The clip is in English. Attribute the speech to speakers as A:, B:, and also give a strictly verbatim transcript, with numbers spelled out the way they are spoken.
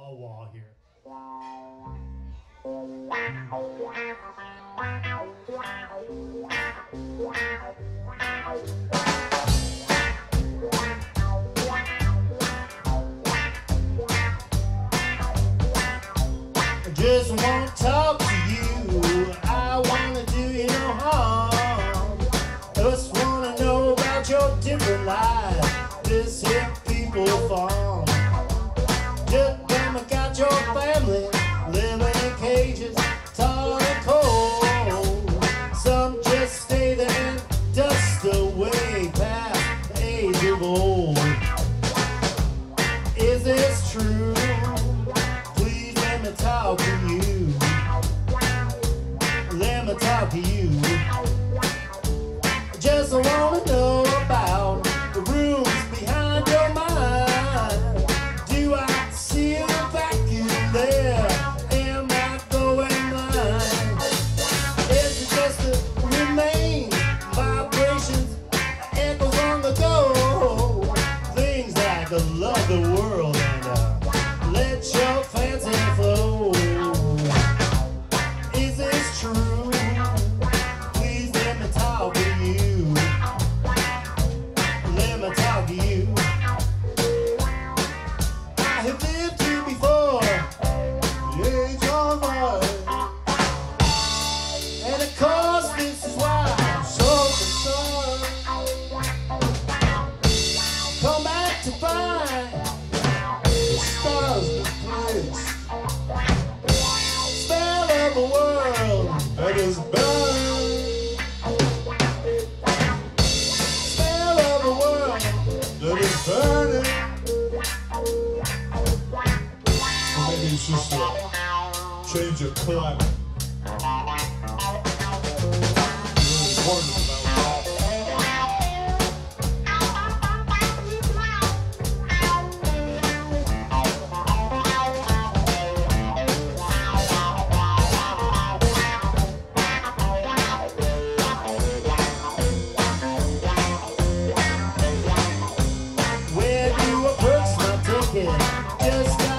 A: a wall here. I just want to talk to you. I want to do you no harm. Just want to know about your different lives. This here people farm. Just them got your family living in cages, tall and cold. Some just stay there and dust away past the age of old. Is this true? Please let me talk to you. Let me talk to you. Just wanna know about the rooms behind your mind. Do I see a vacuum there? Am I going blind? Is it just the remain vibrations, echoes on the go? Things like the love the world and uh, let your fancy flow. Is this true? Please let me talk to you. Let me talk to you. I have lived here before, the age of mine. And of course this is why I'm so concerned. Come back to find the stars that place. Spell of a world that is burning. Spell of a world that is burning. Or maybe it's just a change of climate. Really important about that. Where do I purchase my ticket? Just